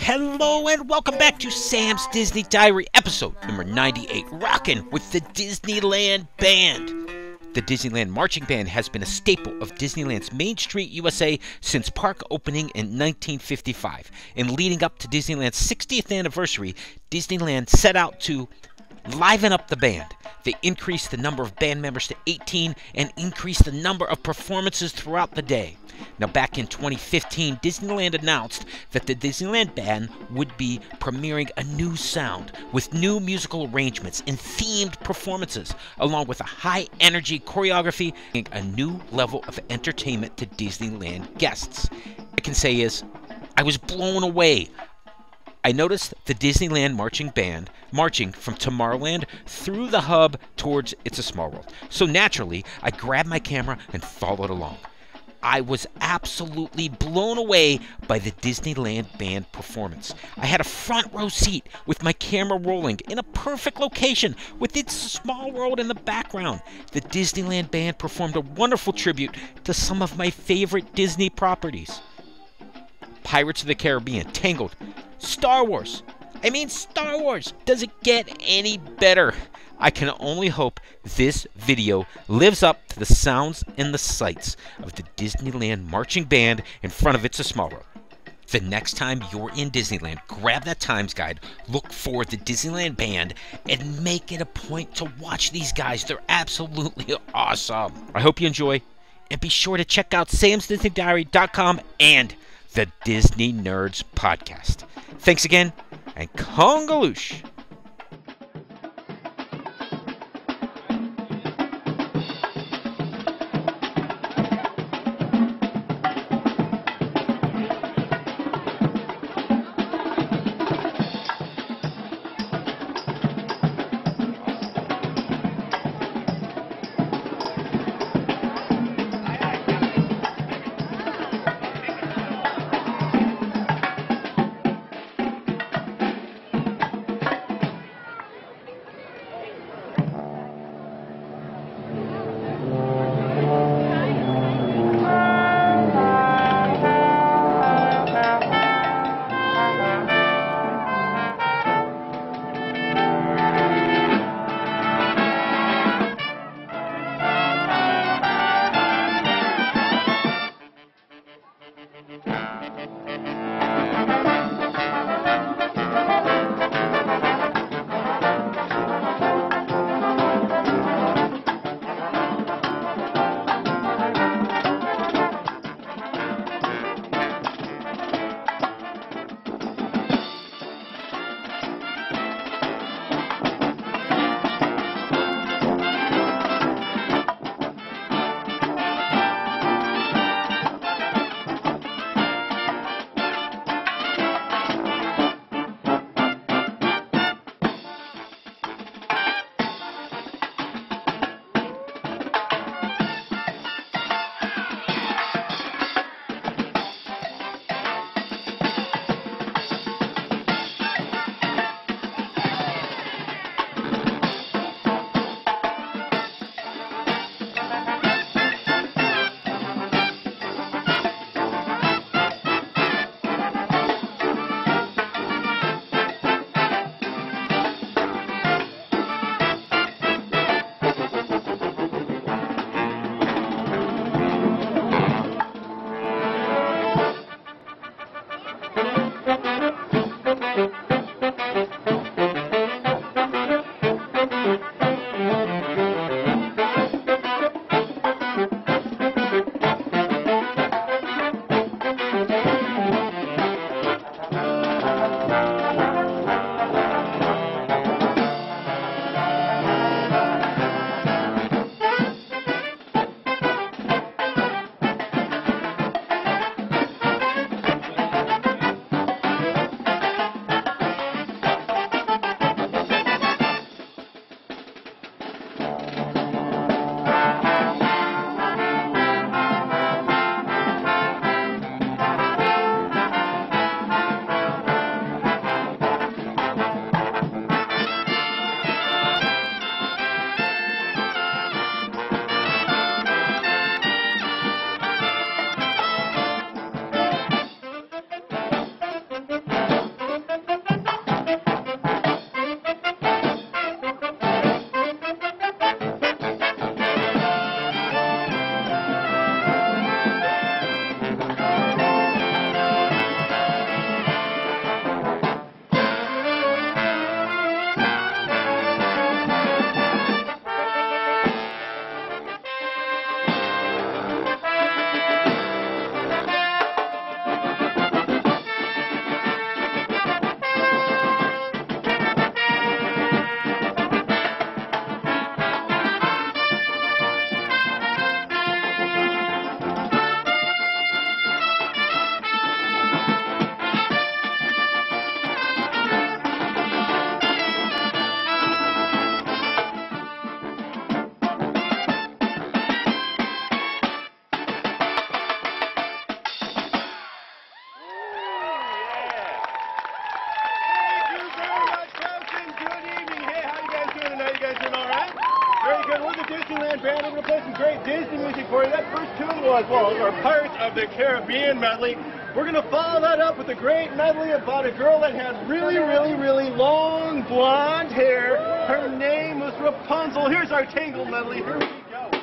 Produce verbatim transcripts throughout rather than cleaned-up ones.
Hello and welcome back to Sam's Disney Diary, episode number ninety-eight, Rockin' with the Disneyland Band. The Disneyland Marching Band has been a staple of Disneyland's Main Street, U S A since park opening in nineteen fifty-five. And leading up to Disneyland's sixtieth anniversary, Disneyland set out to liven up the band. They increased the number of band members to eighteen and increased the number of performances throughout the day. Now, back in twenty fifteen, Disneyland announced that the Disneyland Band would be premiering a new sound with new musical arrangements and themed performances, along with a high-energy choreography and a new level of entertainment to Disneyland guests. All I can say is, I was blown away. I noticed the Disneyland Marching Band marching from Tomorrowland through the hub towards It's a Small World. So naturally, I grabbed my camera and followed along. I was absolutely blown away by the Disneyland Band performance. I had a front row seat with my camera rolling in a perfect location with It's a Small World in the background. The Disneyland Band performed a wonderful tribute to some of my favorite Disney properties. Pirates of the Caribbean, Tangled, Star Wars. I mean, Star Wars. Does it get any better? I can only hope this video lives up to the sounds and the sights of the Disneyland Marching Band in front of It's a Small World. The next time you're in Disneyland, grab that Times Guide, look for the Disneyland Band, and make it a point to watch these guys. They're absolutely awesome. I hope you enjoy, and be sure to check out Sam's Disney Diary dot com and the Disney Nerds podcast. Thanks again, and congaloosh. some great Disney music for you. That first tune was, well, those are Pirates of the Caribbean medley. We're going to follow that up with a great medley about a girl that had really, really, really long blonde hair. Her name was Rapunzel. Here's our Tangled medley. Here we go.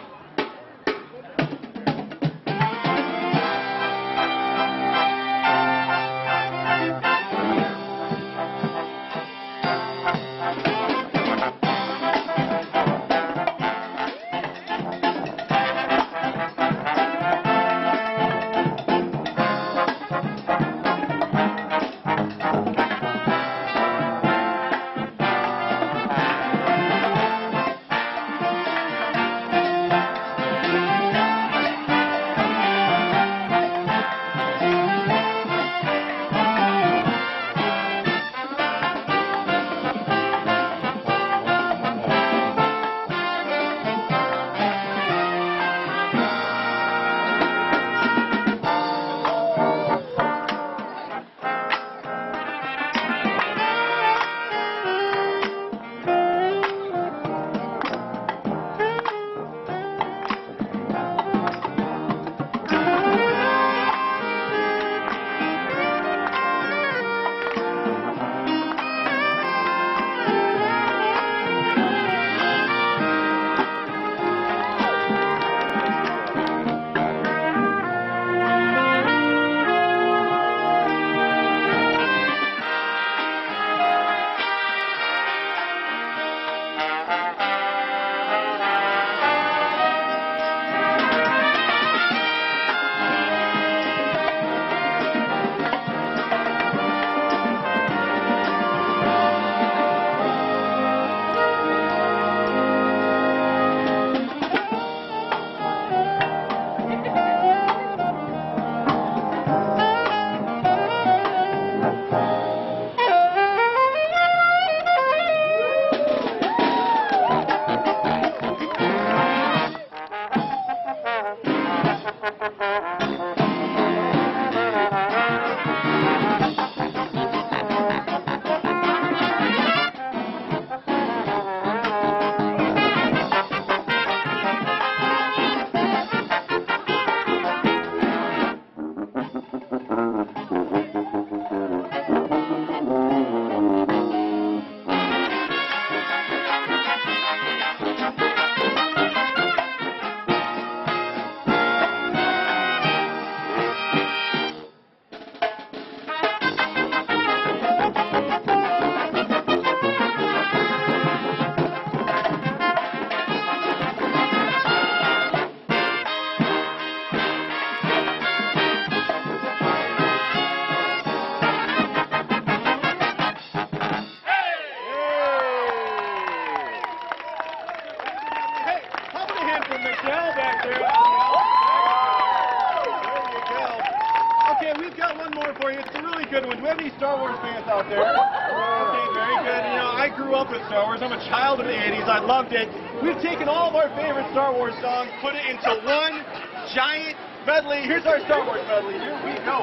Star Wars fans out there? Okay, very good. You know, I grew up with Star Wars. I'm a child of the eighties. I loved it. We've taken all of our favorite Star Wars songs, put it into one giant medley. Here's our Star Wars medley. Here we go.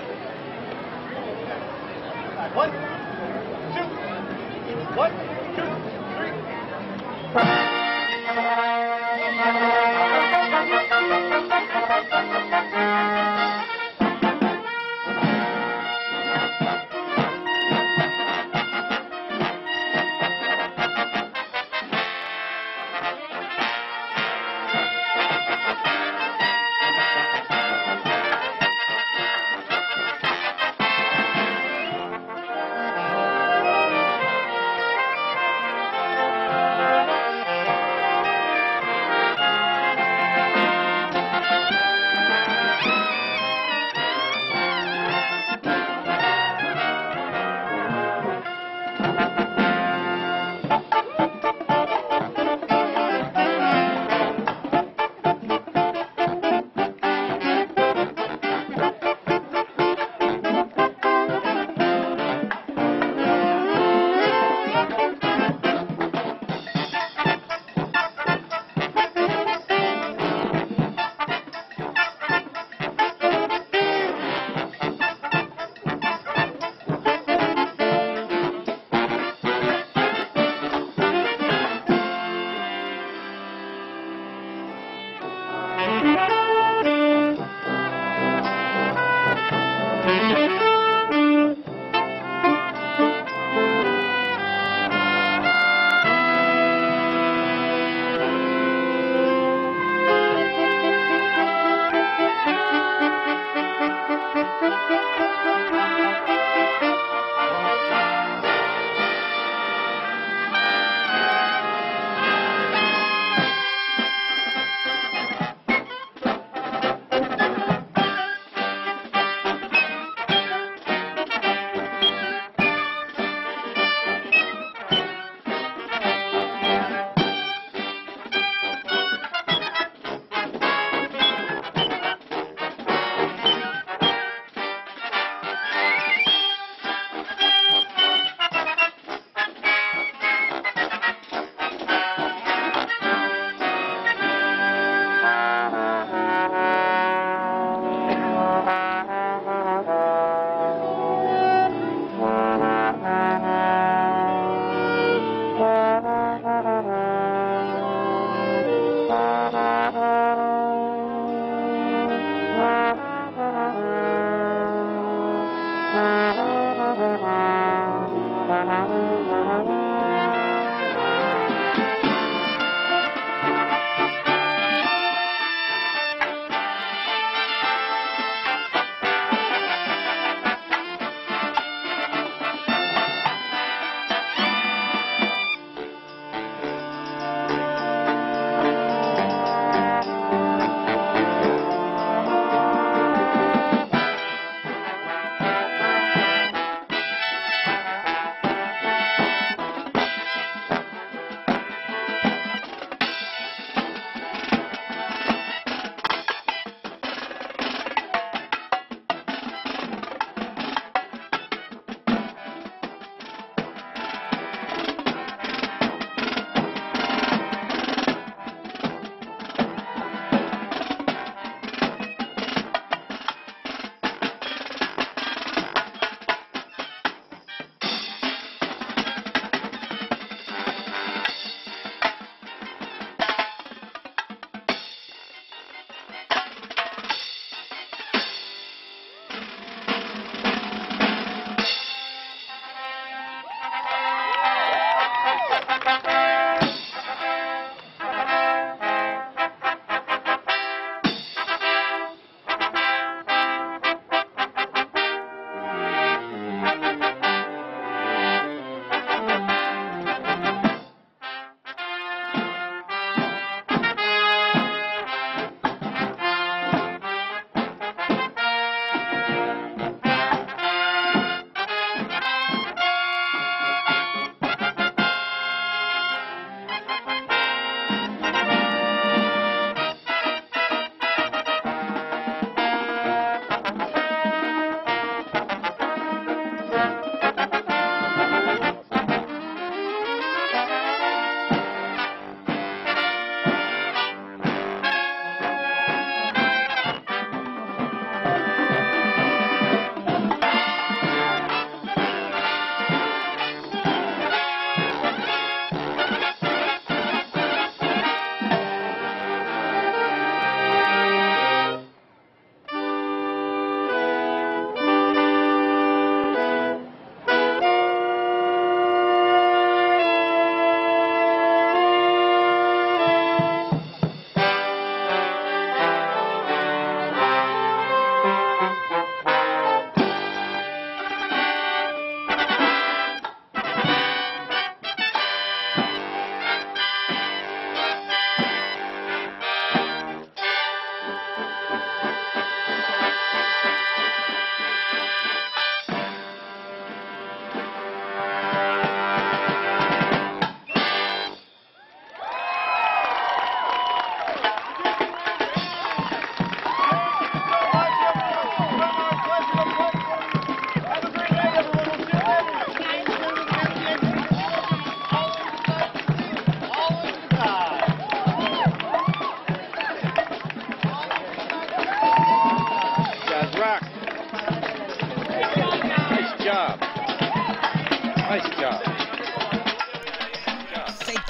One, two, one, two, three.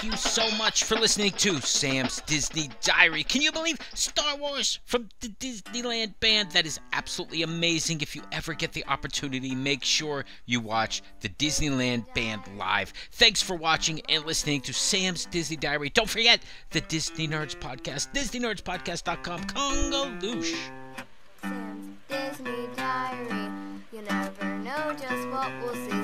you so much for listening to Sam's Disney Diary. Can you believe Star Wars from the Disneyland Band? That is absolutely amazing. If you ever get the opportunity, make sure you watch the Disneyland Band live. Thanks for watching and listening to Sam's Disney Diary. Don't forget the Disney Nerds Podcast, disney nerds podcast dot com. Congaloosh. Sam's Disney Diary. You never know just what we'll see.